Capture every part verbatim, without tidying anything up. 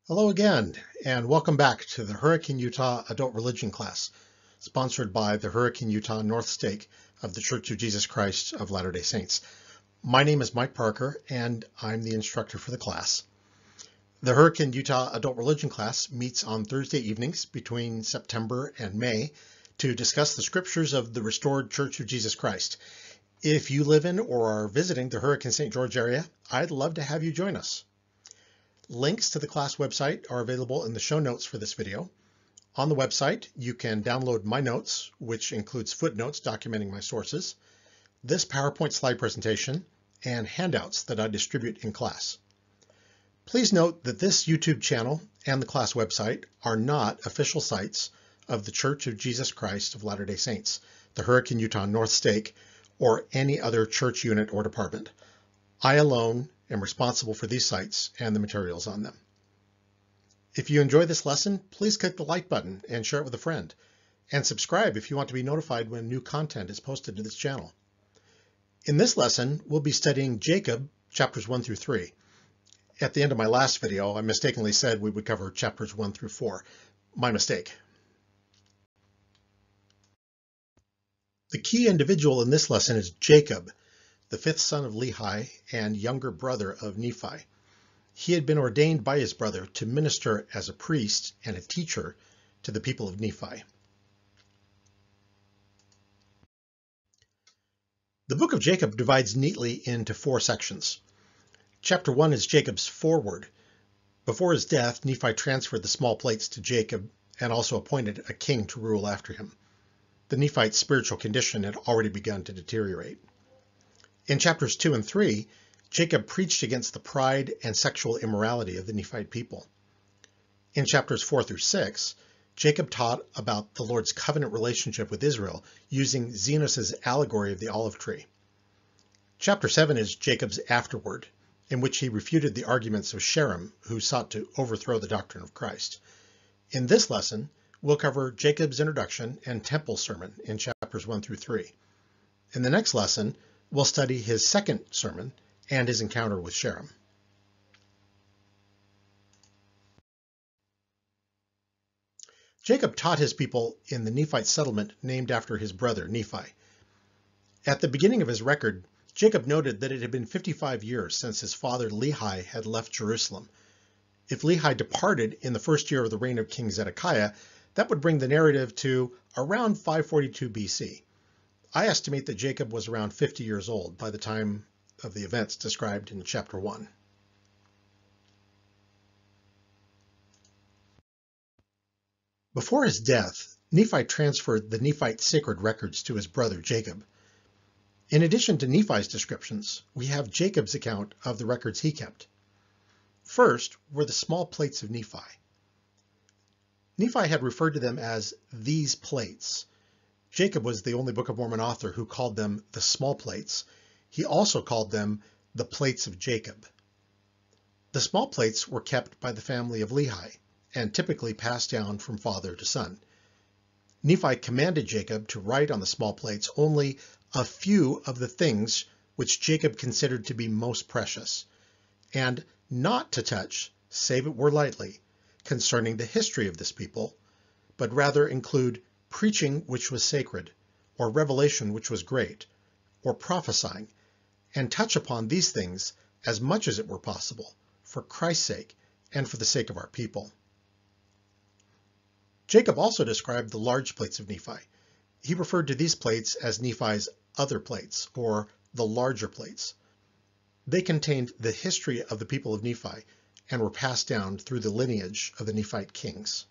Hello again, and welcome back to the Hurricane Utah Adult Religion class, sponsored by the Hurricane Utah North Stake of the Church of Jesus Christ of Latter-day Saints. My name is Mike Parker, and I'm the instructor for the class. The Hurricane Utah Adult Religion class meets on Thursday evenings between September and May to discuss the scriptures of the Restored Church of Jesus Christ. If you live in or are visiting the Hurricane Saint George area, I'd love to have you join us. Links to the class website are available in the show notes for this video. On the website, you can download my notes, which includes footnotes documenting my sources, this PowerPoint slide presentation, and handouts that I distribute in class. Please note that this YouTube channel and the class website are not official sites of the Church of Jesus Christ of Latter-day Saints, the Hurricane Utah North Stake, or any other church unit or department. I alone am responsible for these sites and the materials on them. If you enjoy this lesson, please click the like button and share it with a friend, and subscribe if you want to be notified when new content is posted to this channel. In this lesson, we'll be studying Jacob, chapters one through three. At the end of my last video, I mistakenly said we would cover chapters one through four. My mistake. The key individual in this lesson is Jacob, the fifth son of Lehi and younger brother of Nephi. He had been ordained by his brother to minister as a priest and a teacher to the people of Nephi. The book of Jacob divides neatly into four sections. Chapter one is Jacob's foreword. Before his death, Nephi transferred the small plates to Jacob and also appointed a king to rule after him. The Nephite spiritual condition had already begun to deteriorate. In chapters two and three, Jacob preached against the pride and sexual immorality of the Nephite people. In chapters four through six, Jacob taught about the Lord's covenant relationship with Israel using Zenos's allegory of the olive tree. Chapter seven is Jacob's afterword, in which he refuted the arguments of Sherem, who sought to overthrow the doctrine of Christ. In this lesson, we'll cover Jacob's introduction and temple sermon in chapters one through three. In the next lesson, we'll study his second sermon and his encounter with Sherem. Jacob taught his people in the Nephite settlement named after his brother Nephi. At the beginning of his record, Jacob noted that it had been fifty-five years since his father Lehi had left Jerusalem. If Lehi departed in the first year of the reign of King Zedekiah, that would bring the narrative to around five forty-two B C. I estimate that Jacob was around fifty years old by the time of the events described in chapter one. Before his death, Nephi transferred the Nephite sacred records to his brother Jacob. In addition to Nephi's descriptions, we have Jacob's account of the records he kept. First were the small plates of Nephi. Nephi had referred to them as these plates. Jacob was the only Book of Mormon author who called them the small plates. He also called them the plates of Jacob. The small plates were kept by the family of Lehi and typically passed down from father to son. Nephi commanded Jacob to write on the small plates only a few of the things which Jacob considered to be most precious, and not to touch, save it were lightly, concerning the history of this people, but rather include preaching which was sacred, or revelation which was great, or prophesying, and touch upon these things as much as it were possible, for Christ's sake and for the sake of our people. Jacob also described the large plates of Nephi. He referred to these plates as Nephi's other plates, or the larger plates. They contained the history of the people of Nephi and were passed down through the lineage of the Nephite kings.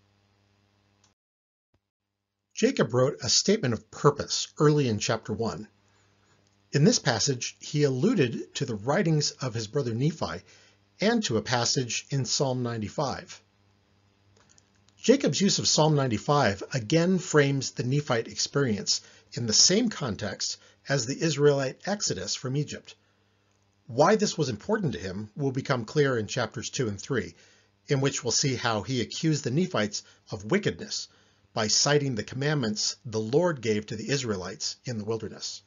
Jacob wrote a statement of purpose early in chapter one. In this passage, he alluded to the writings of his brother Nephi and to a passage in Psalm ninety-five. Jacob's use of Psalm ninety-five again frames the Nephite experience in the same context as the Israelite exodus from Egypt. Why this was important to him will become clear in chapters two and three, in which we'll see how he accused the Nephites of wickedness by citing the commandments the Lord gave to the Israelites in the wilderness.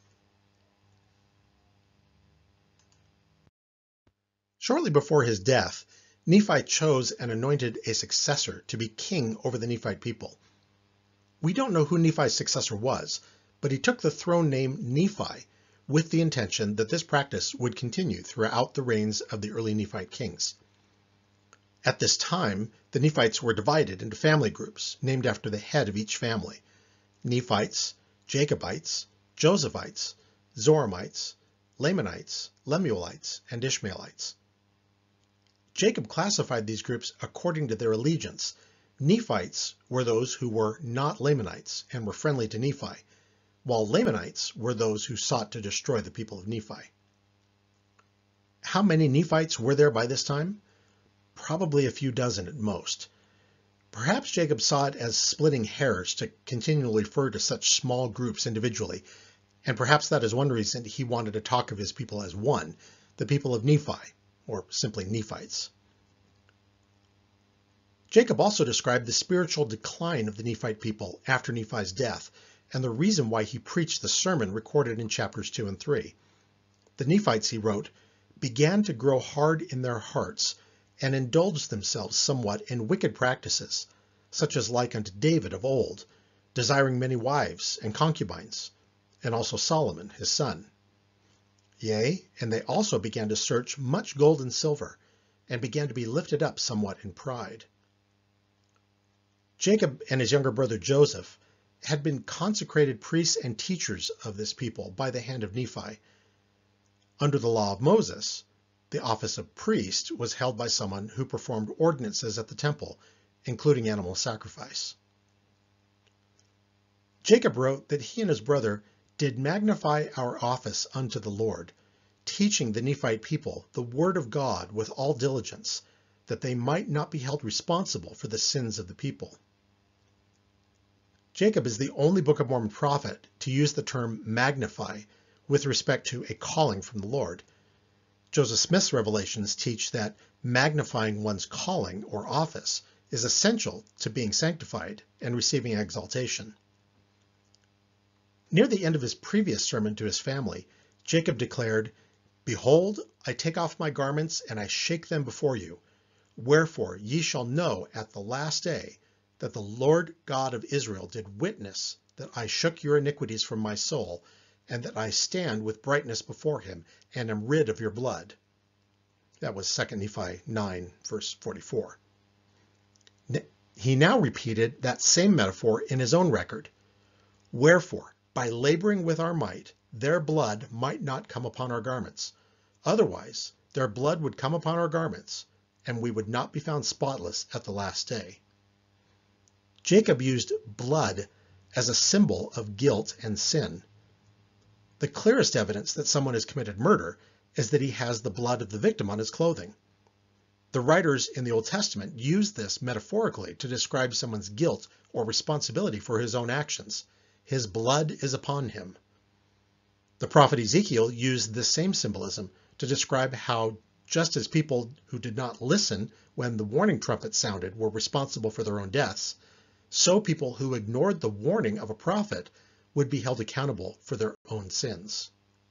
Shortly before his death, Nephi chose and anointed a successor to be king over the Nephite people. We don't know who Nephi's successor was, but he took the throne name Nephi with the intention that this practice would continue throughout the reigns of the early Nephite kings. At this time, the Nephites were divided into family groups named after the head of each family: Nephites, Jacobites, Josephites, Zoramites, Lamanites, Lemuelites, and Ishmaelites. Jacob classified these groups according to their allegiance. Nephites were those who were not Lamanites and were friendly to Nephi, while Lamanites were those who sought to destroy the people of Nephi. How many Nephites were there by this time? Probably a few dozen at most. Perhaps Jacob saw it as splitting hairs to continually refer to such small groups individually, and perhaps that is one reason he wanted to talk of his people as one, the people of Nephi, or simply Nephites. Jacob also described the spiritual decline of the Nephite people after Nephi's death, and the reason why he preached the sermon recorded in chapters two and three. The Nephites, he wrote, began to grow hard in their hearts, and indulged themselves somewhat in wicked practices, such as like unto David of old, desiring many wives and concubines, and also Solomon his son. Yea, and they also began to search much gold and silver, and began to be lifted up somewhat in pride. Jacob and his younger brother Joseph had been consecrated priests and teachers of this people by the hand of Nephi. Under the law of Moses, the office of priest was held by someone who performed ordinances at the temple, including animal sacrifice. Jacob wrote that he and his brother did magnify our office unto the Lord, teaching the Nephite people the word of God with all diligence, that they might not be held responsible for the sins of the people. Jacob is the only Book of Mormon prophet to use the term magnify with respect to a calling from the Lord. Joseph Smith's revelations teach that magnifying one's calling or office is essential to being sanctified and receiving exaltation. Near the end of his previous sermon to his family, Jacob declared, "Behold, I take off my garments, and I shake them before you. Wherefore ye shall know at the last day that the Lord God of Israel did witness that I shook your iniquities from my soul, and that I stand with brightness before him, and am rid of your blood." That was Second Nephi nine, verse forty-four. He now repeated that same metaphor in his own record. "Wherefore, by laboring with our might, their blood might not come upon our garments. Otherwise, their blood would come upon our garments, and we would not be found spotless at the last day." Jacob used blood as a symbol of guilt and sin. The clearest evidence that someone has committed murder is that he has the blood of the victim on his clothing. The writers in the Old Testament use this metaphorically to describe someone's guilt or responsibility for his own actions. His blood is upon him. The prophet Ezekiel used this same symbolism to describe how, just as people who did not listen when the warning trumpet sounded were responsible for their own deaths, so people who ignored the warning of a prophet would be held accountable for their own sins.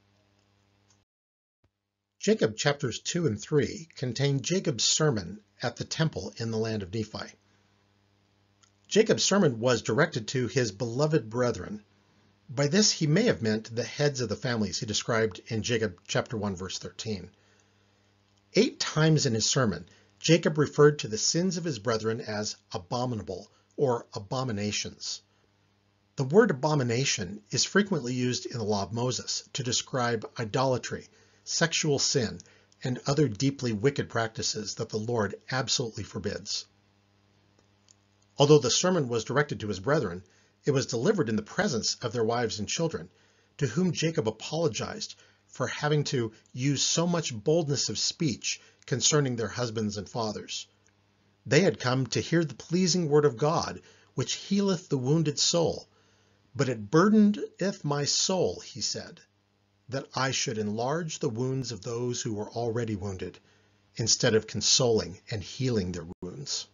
Jacob chapters two and three contain Jacob's sermon at the temple in the land of Nephi. Jacob's sermon was directed to his beloved brethren. By this he may have meant the heads of the families he described in Jacob chapter one verse thirteen. Eight times in his sermon, Jacob referred to the sins of his brethren as abominable or abominations. The word abomination is frequently used in the law of Moses to describe idolatry, sexual sin, and other deeply wicked practices that the Lord absolutely forbids. Although the sermon was directed to his brethren, it was delivered in the presence of their wives and children, to whom Jacob apologized for having to use so much boldness of speech concerning their husbands and fathers. They had come to hear the pleasing word of God, which healeth the wounded soul. But it burdeneth my soul, he said, that I should enlarge the wounds of those who were already wounded, instead of consoling and healing their wounds.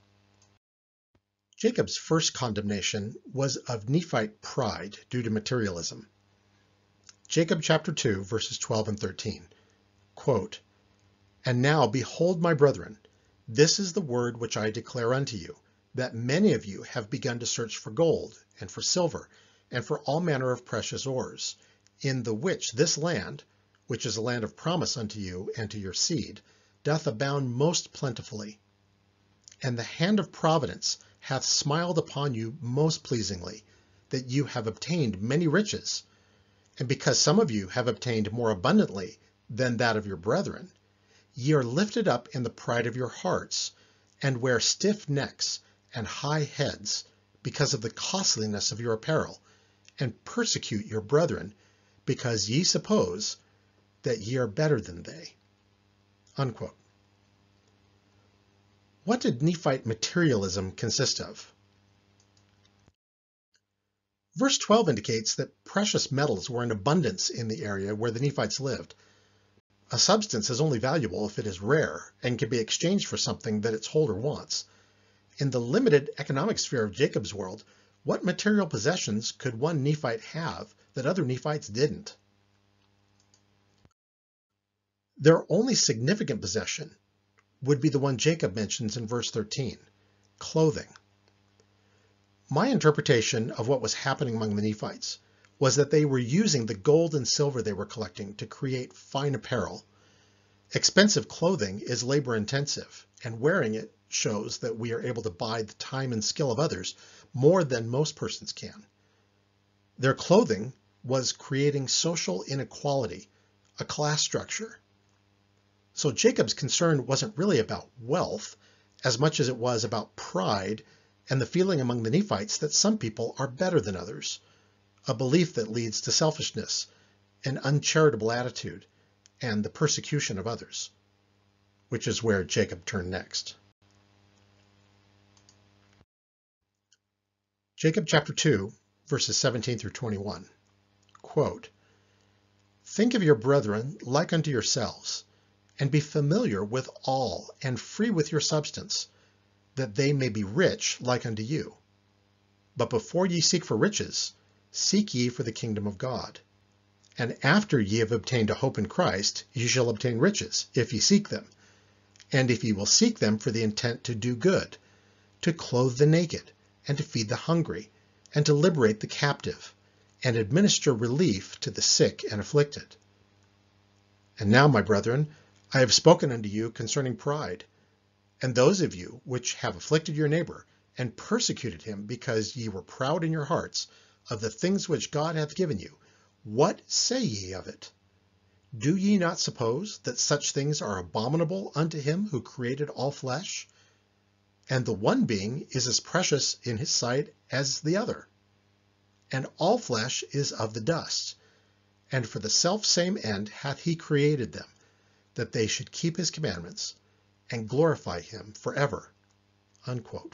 Jacob's first condemnation was of Nephite pride due to materialism. Jacob chapter two, verses twelve and thirteen, quote, "And now behold, my brethren, This is the word which I declare unto you, that many of you have begun to search for gold, and for silver, and for all manner of precious ores, in the which this land, which is a land of promise unto you and to your seed, doth abound most plentifully. And the hand of providence hath smiled upon you most pleasingly, that you have obtained many riches. And because some of you have obtained more abundantly than that of your brethren, ye are lifted up in the pride of your hearts, and wear stiff necks and high heads, because of the costliness of your apparel, and persecute your brethren, because ye suppose that ye are better than they. Unquote. What did Nephite materialism consist of? Verse twelve indicates that precious metals were in abundance in the area where the Nephites lived. A substance is only valuable if it is rare and can be exchanged for something that its holder wants. In the limited economic sphere of Jacob's world, what material possessions could one Nephite have that other Nephites didn't? Their only significant possession would be the one Jacob mentions in verse thirteen, clothing. My interpretation of what was happening among the Nephites was that they were using the gold and silver they were collecting to create fine apparel. Expensive clothing is labor intensive, and wearing it shows that we are able to buy the time and skill of others more than most persons can. Their clothing was creating social inequality, a class structure. So Jacob's concern wasn't really about wealth as much as it was about pride and the feeling among the Nephites that some people are better than others, a belief that leads to selfishness, an uncharitable attitude, and the persecution of others, which is where Jacob turned next. Jacob chapter two, verses seventeen through twenty-one. Quote, "Think of your brethren like unto yourselves, and be familiar with all, and free with your substance, that they may be rich like unto you. But before ye seek for riches, seek ye for the kingdom of God. And after ye have obtained a hope in Christ, ye shall obtain riches, if ye seek them. And if ye will seek them for the intent to do good, to clothe the naked, and to feed the hungry, and to liberate the captive, and administer relief to the sick and afflicted. And now, my brethren, I have spoken unto you concerning pride. And those of you which have afflicted your neighbor, and persecuted him, because ye were proud in your hearts of the things which God hath given you, what say ye of it? Do ye not suppose that such things are abominable unto him who created all flesh? And the one being is as precious in his sight as the other. And all flesh is of the dust, and for the selfsame end hath he created them, that they should keep his commandments, and glorify him forever." Unquote.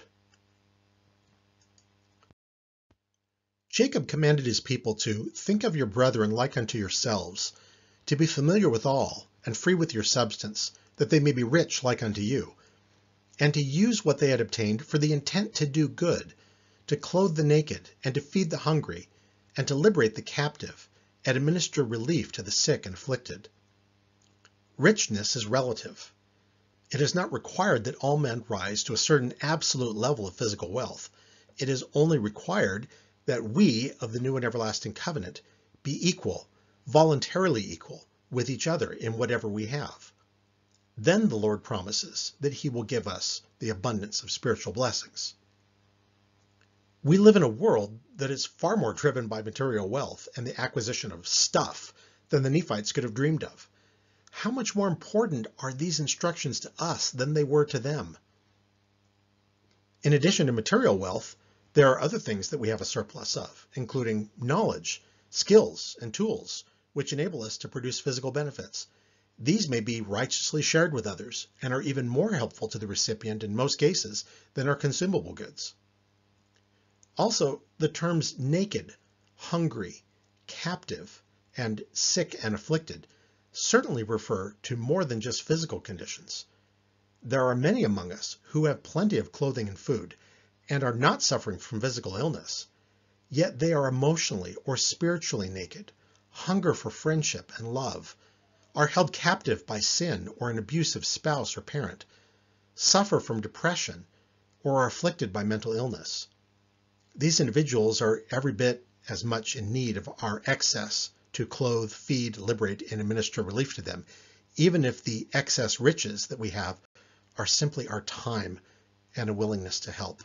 Jacob commanded his people to think of your brethren like unto yourselves, to be familiar with all, and free with your substance, that they may be rich like unto you, and to use what they had obtained for the intent to do good, to clothe the naked, and to feed the hungry, and to liberate the captive, and administer relief to the sick and afflicted. Richness is relative. It is not required that all men rise to a certain absolute level of physical wealth. It is only required that we of the new and everlasting covenant be equal, voluntarily equal, with each other in whatever we have. Then the Lord promises that he will give us the abundance of spiritual blessings. We live in a world that is far more driven by material wealth and the acquisition of stuff than the Nephites could have dreamed of. How much more important are these instructions to us than they were to them? In addition to material wealth, there are other things that we have a surplus of, including knowledge, skills, and tools, which enable us to produce physical benefits. These may be righteously shared with others and are even more helpful to the recipient in most cases than our consumable goods. Also, the terms naked, hungry, captive, and sick and afflicted certainly refer to more than just physical conditions. There are many among us who have plenty of clothing and food and are not suffering from physical illness, yet they are emotionally or spiritually naked, hunger for friendship and love, are held captive by sin or an abusive spouse or parent, suffer from depression, or are afflicted by mental illness. These individuals are every bit as much in need of our excess to clothe, feed, liberate, and administer relief to them, even if the excess riches that we have are simply our time and a willingness to help.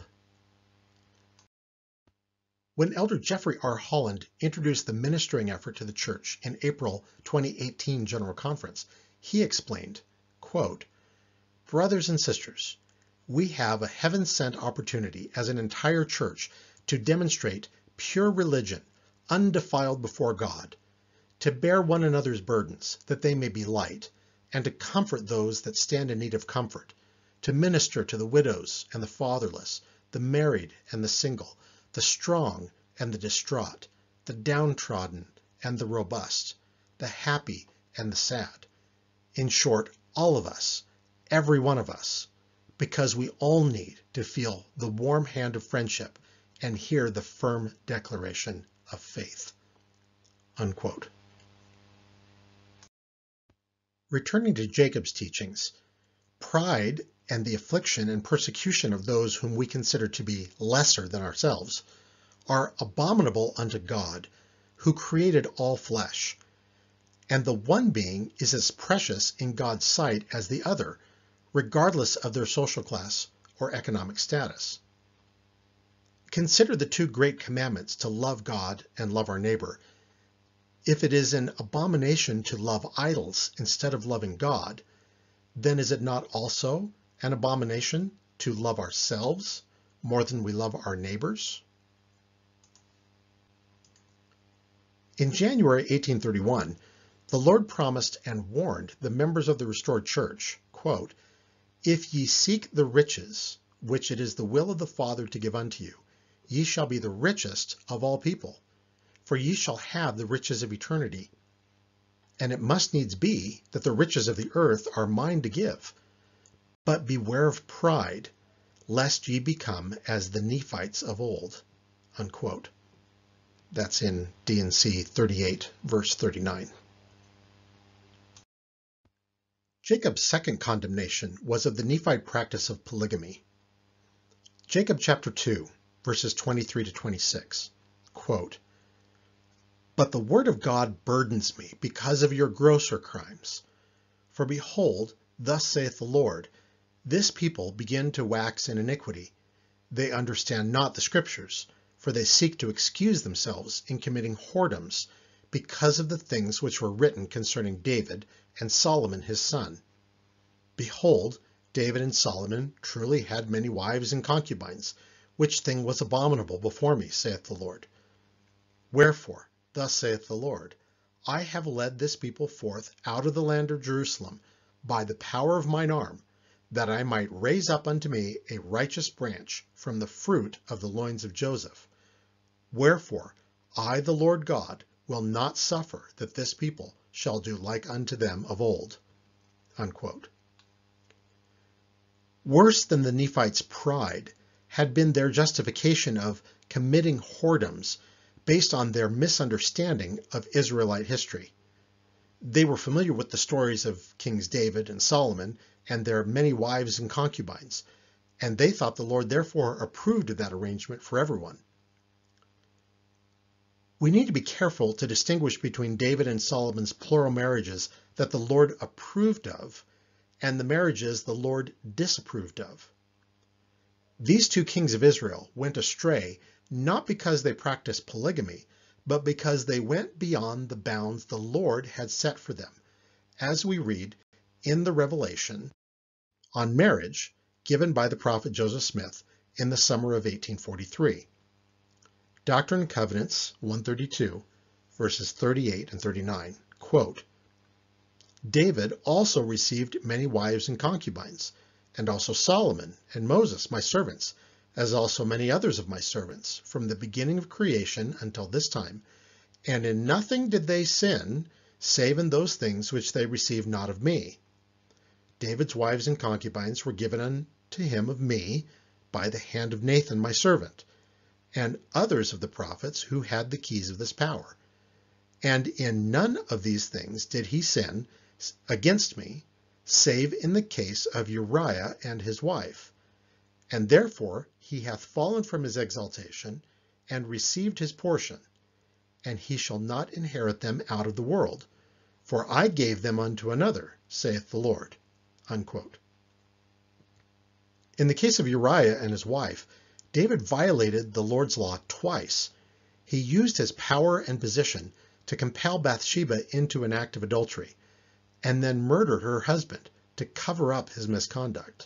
When Elder Jeffrey R. Holland introduced the ministering effort to the church in April twenty eighteen General Conference, he explained, quote, "Brothers and sisters, we have a heaven-sent opportunity as an entire church to demonstrate pure religion, undefiled before God, to bear one another's burdens, that they may be light, and to comfort those that stand in need of comfort, to minister to the widows and the fatherless, the married and the single, the strong and the distraught, the downtrodden and the robust, the happy and the sad. In short, all of us, every one of us, because we all need to feel the warm hand of friendship and hear the firm declaration of faith." Unquote. Returning to Jacob's teachings, pride and the affliction and persecution of those whom we consider to be lesser than ourselves are abominable unto God, who created all flesh, and the one being is as precious in God's sight as the other, regardless of their social class or economic status. Consider the two great commandments to love God and love our neighbor. If it is an abomination to love idols instead of loving God, then is it not also an abomination to love ourselves more than we love our neighbors? In January eighteen thirty-one, the Lord promised and warned the members of the restored church, quote, "If ye seek the riches, which it is the will of the Father to give unto you, ye shall be the richest of all people, for ye shall have the riches of eternity. And it must needs be that the riches of the earth are mine to give. But beware of pride, lest ye become as the Nephites of old." Unquote. That's in D and C thirty-eight, verse thirty-nine. Jacob's second condemnation was of the Nephite practice of polygamy. Jacob chapter two, verses twenty-three to twenty-six, quote, "But the word of God burdens me because of your grosser crimes. For behold, thus saith the Lord, this people begin to wax in iniquity. They understand not the scriptures, for they seek to excuse themselves in committing whoredoms, because of the things which were written concerning David and Solomon his son. Behold, David and Solomon truly had many wives and concubines, which thing was abominable before me, saith the Lord. Wherefore, thus saith the Lord, I have led this people forth out of the land of Jerusalem by the power of mine arm, that I might raise up unto me a righteous branch from the fruit of the loins of Joseph. Wherefore, I, the Lord God, will not suffer that this people shall do like unto them of old." Unquote. Worse than the Nephites' pride had been their justification of committing whoredoms based on their misunderstanding of Israelite history. They were familiar with the stories of Kings David and Solomon and their many wives and concubines, and they thought the Lord therefore approved of that arrangement for everyone. We need to be careful to distinguish between David and Solomon's plural marriages that the Lord approved of and the marriages the Lord disapproved of. These two kings of Israel went astray not because they practiced polygamy, but because they went beyond the bounds the Lord had set for them, as we read in the Revelation on marriage given by the prophet Joseph Smith in the summer of eighteen forty-three. Doctrine and Covenants one thirty-two, verses thirty-eight and thirty-nine, quote, "David also received many wives and concubines, and also Solomon and Moses, my servants, as also many others of my servants, from the beginning of creation until this time. And in nothing did they sin, save in those things which they received not of me. David's wives and concubines were given unto him of me by the hand of Nathan my servant, and others of the prophets who had the keys of this power. And in none of these things did he sin against me, save in the case of Uriah and his wife. And therefore he hath fallen from his exaltation, and received his portion, and he shall not inherit them out of the world, for I gave them unto another, saith the Lord." Unquote. In the case of Uriah and his wife, David violated the Lord's law twice. He used his power and position to compel Bathsheba into an act of adultery, and then murdered her husband to cover up his misconduct.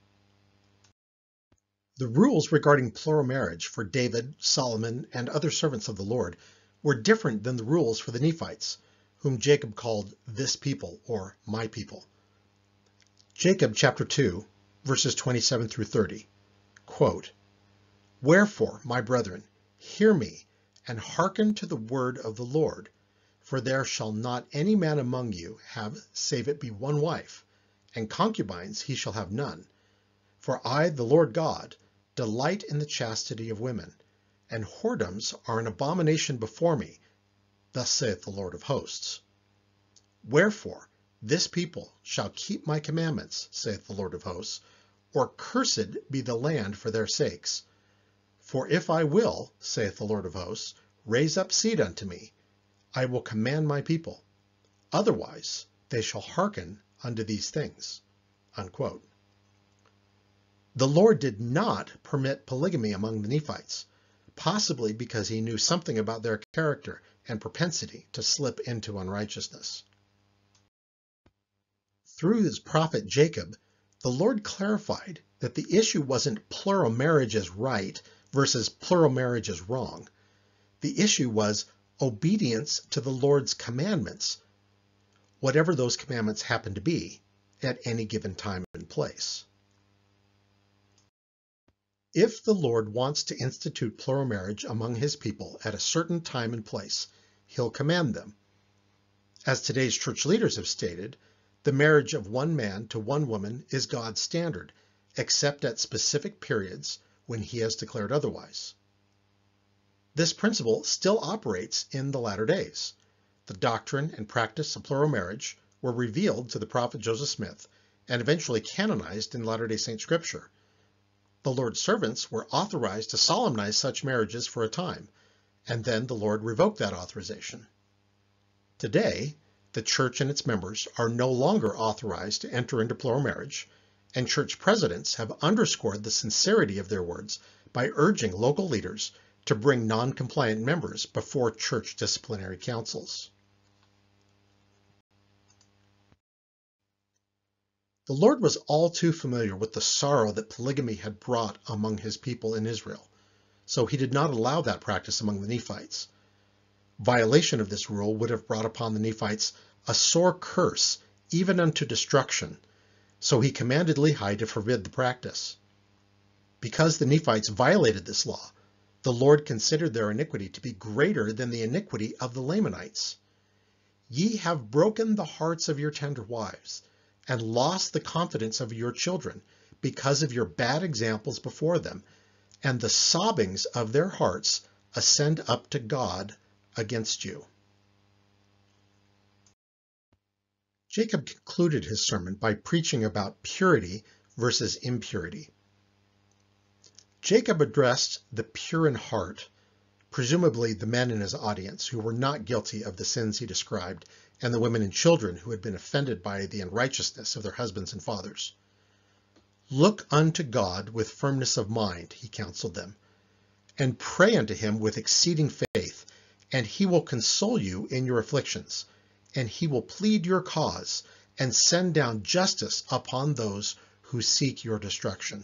The rules regarding plural marriage for David, Solomon, and other servants of the Lord were different than the rules for the Nephites, whom Jacob called this people, or my people. Jacob chapter two, verses twenty-seven through thirty, quote, "Wherefore, my brethren, hear me, and hearken to the word of the Lord. For there shall not any man among you have, save it be one wife, and concubines he shall have none. For I, the Lord God, delight in the chastity of women, and whoredoms are an abomination before me, thus saith the Lord of hosts. Wherefore, this people shall keep my commandments, saith the Lord of hosts, or cursed be the land for their sakes. For if I will, saith the Lord of hosts, raise up seed unto me, I will command my people. Otherwise they shall hearken unto these things." Unquote. The Lord did not permit polygamy among the Nephites, possibly because he knew something about their character and propensity to slip into unrighteousness. Through his prophet Jacob, the Lord clarified that the issue wasn't plural marriage is right versus plural marriage is wrong. The issue was obedience to the Lord's commandments, whatever those commandments happen to be at any given time and place. If the Lord wants to institute plural marriage among his people at a certain time and place, he'll command them. As today's church leaders have stated, the marriage of one man to one woman is God's standard, except at specific periods when he has declared otherwise. This principle still operates in the latter days. The doctrine and practice of plural marriage were revealed to the prophet Joseph Smith and eventually canonized in Latter-day Saint scripture. The Lord's servants were authorized to solemnize such marriages for a time, and then the Lord revoked that authorization. Today, the church and its members are no longer authorized to enter into plural marriage, and church presidents have underscored the sincerity of their words by urging local leaders to bring non-compliant members before church disciplinary councils. The Lord was all too familiar with the sorrow that polygamy had brought among his people in Israel, so he did not allow that practice among the Nephites. Violation of this rule would have brought upon the Nephites a sore curse, even unto destruction, so he commanded Lehi to forbid the practice. Because the Nephites violated this law, the Lord considered their iniquity to be greater than the iniquity of the Lamanites. "Ye have broken the hearts of your tender wives, and lost the confidence of your children, because of your bad examples before them, and the sobbings of their hearts ascend up to God against you." Jacob concluded his sermon by preaching about purity versus impurity. Jacob addressed the pure in heart, presumably the men in his audience who were not guilty of the sins he described, and the women and children who had been offended by the unrighteousness of their husbands and fathers. "Look unto God with firmness of mind," he counseled them, "and pray unto him with exceeding faith, and he will console you in your afflictions, and he will plead your cause, and send down justice upon those who seek your destruction."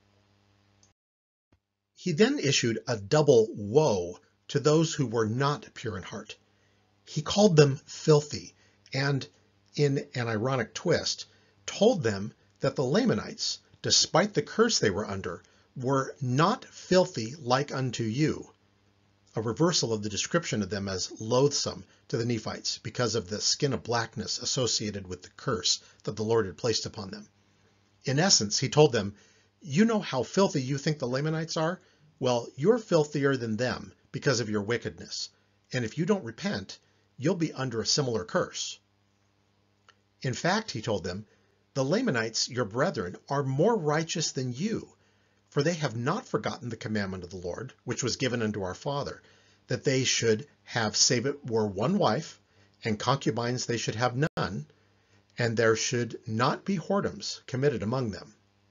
He then issued a double woe to those who were not pure in heart. He called them filthy, and, in an ironic twist, told them that the Lamanites, despite the curse they were under, were not filthy like unto you, a reversal of the description of them as loathsome to the Nephites because of the skin of blackness associated with the curse that the Lord had placed upon them. In essence, he told them, "You know how filthy you think the Lamanites are? Well, you're filthier than them because of your wickedness, and if you don't repent, you'll be under a similar curse." In fact, he told them, The Lamanites, your brethren, are more righteous than you, for they have not forgotten the commandment of the Lord, which was given unto our father, that they should have save it were one wife, and concubines they should have none, and there should not be whoredoms committed among them.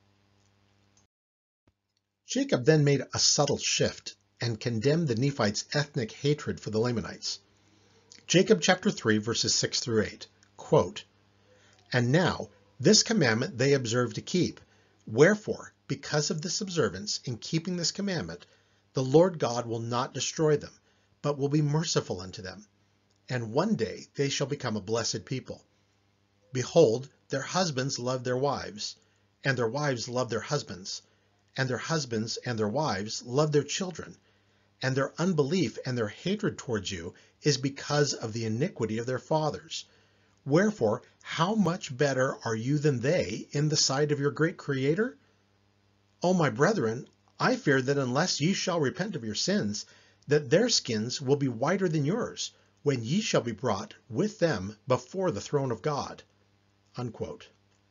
Jacob then made a subtle shift and condemned the Nephites' ethnic hatred for the Lamanites. Jacob chapter three, verses six through eight, quote, "And now this commandment they observe to keep. Wherefore, because of this observance, in keeping this commandment, the Lord God will not destroy them, but will be merciful unto them. And one day they shall become a blessed people. Behold, their husbands love their wives, and their wives love their husbands, and their husbands and their wives love their children, and their unbelief and their hatred towards you is because of the iniquity of their fathers. Wherefore, how much better are you than they in the sight of your great Creator? O my brethren, I fear that unless ye shall repent of your sins, that their skins will be whiter than yours, when ye shall be brought with them before the throne of God." Unquote.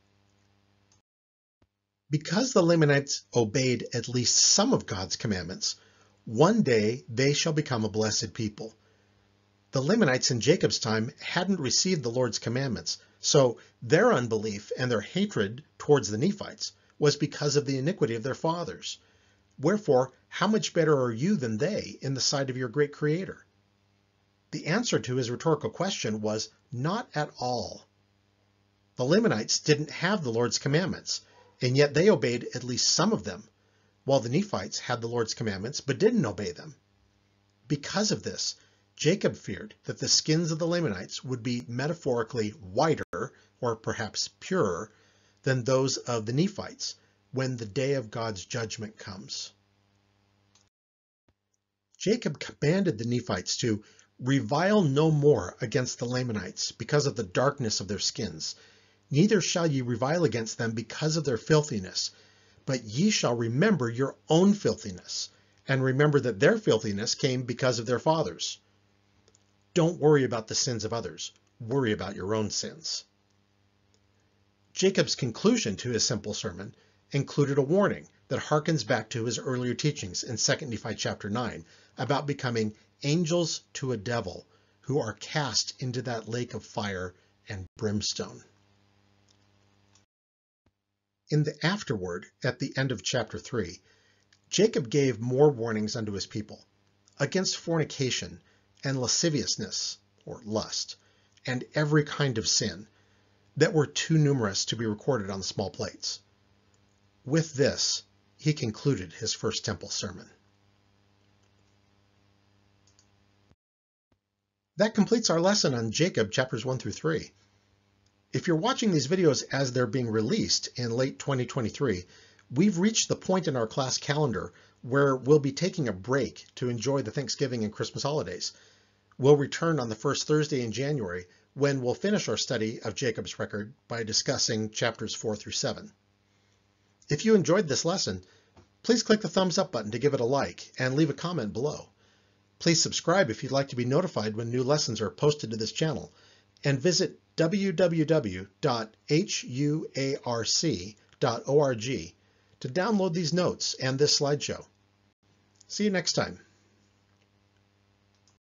Because the Lamanites obeyed at least some of God's commandments, one day they shall become a blessed people. The Lamanites in Jacob's time hadn't received the Lord's commandments, so their unbelief and their hatred towards the Nephites was because of the iniquity of their fathers. Wherefore, how much better are you than they in the sight of your great Creator? The answer to his rhetorical question was not at all. The Lamanites didn't have the Lord's commandments, and yet they obeyed at least some of them, while the Nephites had the Lord's commandments but didn't obey them. Because of this, Jacob feared that the skins of the Lamanites would be metaphorically whiter, or perhaps purer, than those of the Nephites when the day of God's judgment comes. Jacob commanded the Nephites to revile no more against the Lamanites because of the darkness of their skins. Neither shall ye revile against them because of their filthiness, but ye shall remember your own filthiness, and remember that their filthiness came because of their fathers. Don't worry about the sins of others. Worry about your own sins. Jacob's conclusion to his simple sermon included a warning that harkens back to his earlier teachings in Second Nephi chapter nine about becoming angels to a devil who are cast into that lake of fire and brimstone. In the afterword, at the end of chapter three, Jacob gave more warnings unto his people against fornication and lasciviousness, or lust, and every kind of sin that were too numerous to be recorded on the small plates. With this, he concluded his first temple sermon. That completes our lesson on Jacob chapters one through three. If you're watching these videos as they're being released in late twenty twenty-three, we've reached the point in our class calendar where we'll be taking a break to enjoy the Thanksgiving and Christmas holidays. We'll return on the first Thursday in January when we'll finish our study of Jacob's record by discussing chapters four through seven. If you enjoyed this lesson, please click the thumbs up button to give it a like and leave a comment below. Please subscribe if you'd like to be notified when new lessons are posted to this channel, and visit w w w dot huarc dot org to download these notes and this slideshow. See you next time.